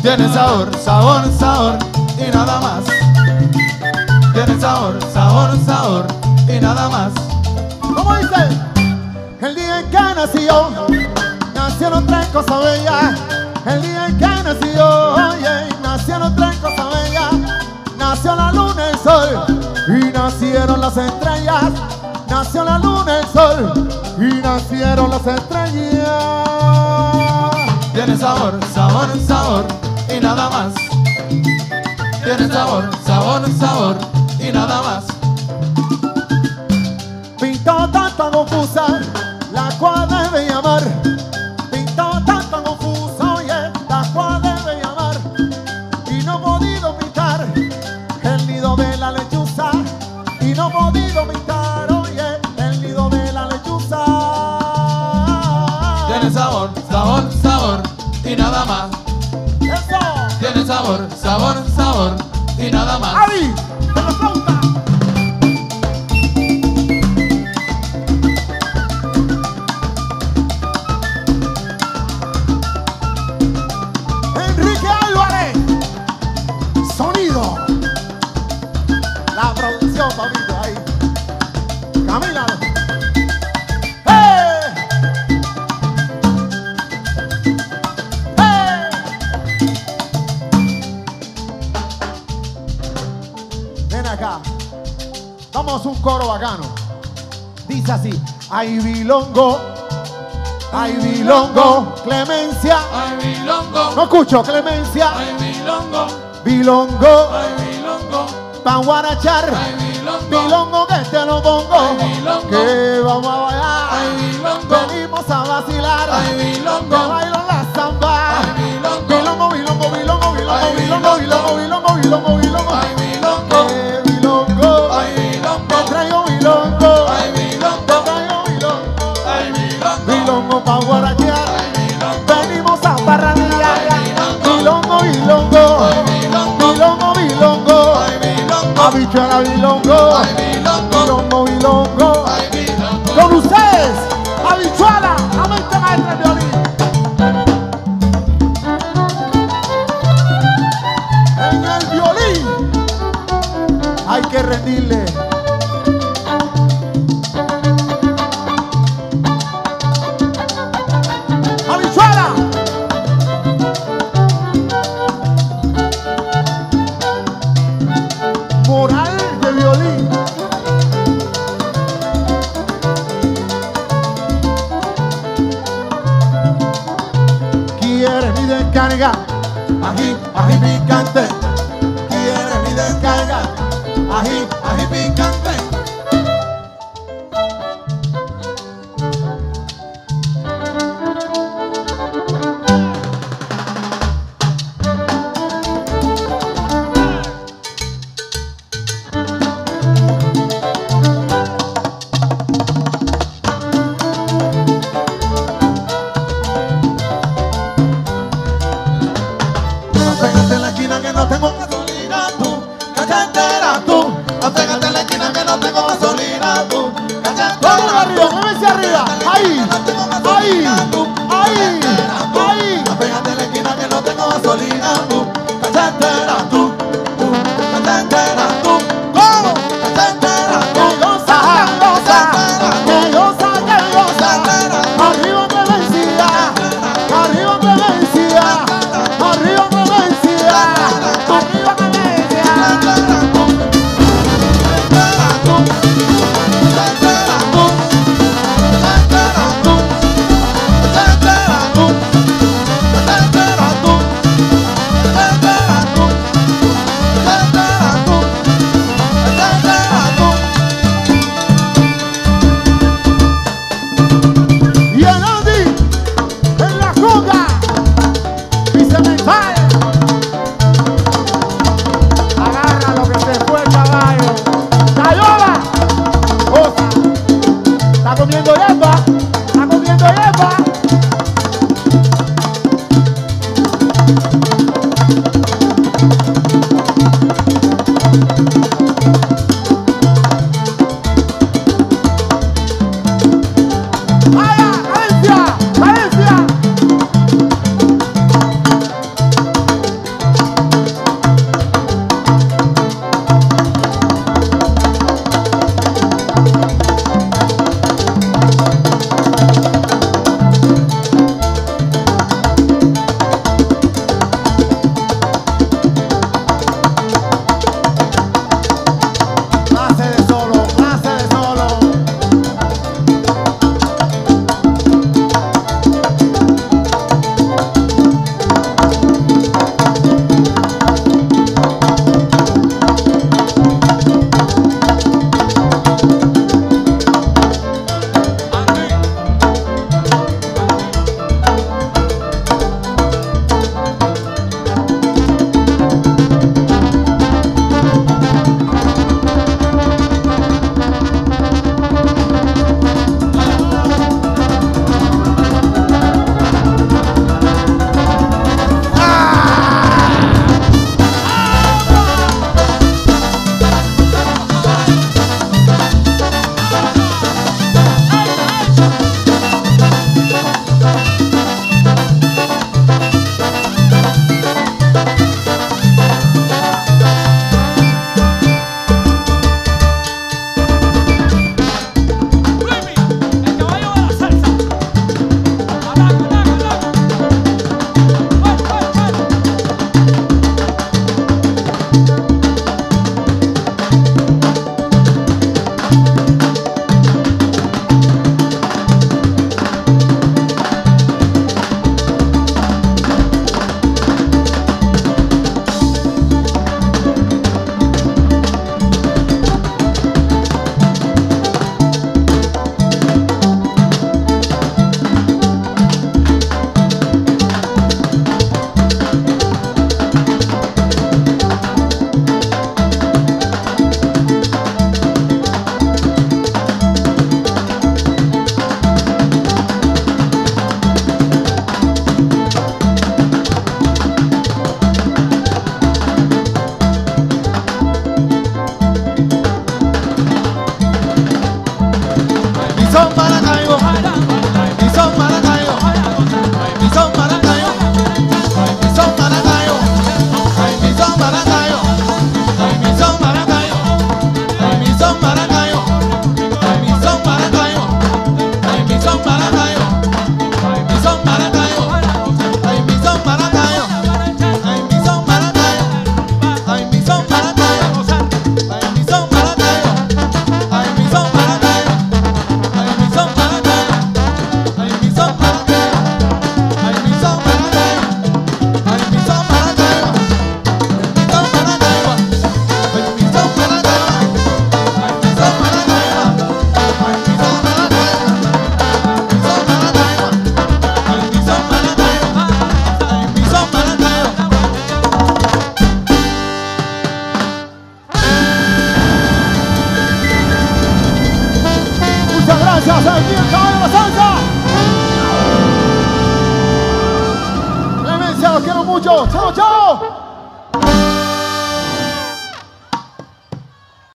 Tiene sabor, sabor, sabor y nada más. Tiene sabor, sabor, sabor y nada más. ¿Cómo dice? El día en que nacieron tres cosas bellas. El día en que nació, oye, nacieron tres cosas bellas. Nació la luna, el sol y nacieron las estrellas. Nació la luna, el sol y nacieron las estrellas. Tiene sabor, sabor, sabor y nada más. Tiene sabor, sabor, sabor y nada más. Pintó tanta confusa, la cual debe llamar. Pintó tanta confusa, oye, la cual debe llamar. Y no he podido pintar el nido de la lechuza. Y no he podido pintar, oye, el nido de la lechuza. Tiene sabor, sabor, sabor y nada más. ¡Eso! Tiene sabor, sabor, sabor y nada más. ¡Ari! ¡De la flauta! Enrique Álvarez. Sonido. La producción, papito, ahí. Camila. ¡Hey! ¡Hey! Ven acá. Vamos a un coro bacano. Dice así. Ay, bilongo. Ay, bilongo. Clemencia. Ay, bilongo. No escucho, Clemencia. Ay, bilongo. Bilongo. Ay, bilongo. Pa' guarachar. Ay, bilongo. Bilongo que te lo pongo. Ay, bilongo. Que vamos a bailar. Ay, bilongo. Venimos a vacilar. Ay, bilongo. Te bailo la samba. Ay, bilongo. Bilongo, bilongo, bilongo, bilongo, Ay, bilongo, bilongo. bilongo, bilongo, bilongo. Ay, bilongo. Bilongo. Ay, bilongo. Te traigo bilongo. Ay, Te bilongo. traigo bilongo. Ay, bilongo. Bilongo pa' guarachear. Ay, bilongo. Venimos a parrandear. Ay, bilongo. Bilongo, bilongo. Ay, bilongo. Bilongo, bilongo. Ay, bilongo. Habichuela, bilongo. Ay, bilongo. Bilongo, bilongo. Ay, bilongo. Con ustedes, habichuela, la mente maestra del violín. En el violín hay que rendirle. Habichuela. Moral de violín. Quiere mi descarga, ají, ají picante. Quiere mi descarga, ají, ají picante. No pégate en la esquina que no tengo gasolina tú, cachetera tú. No pégate en la esquina que no los quiero mucho. Chao, chao.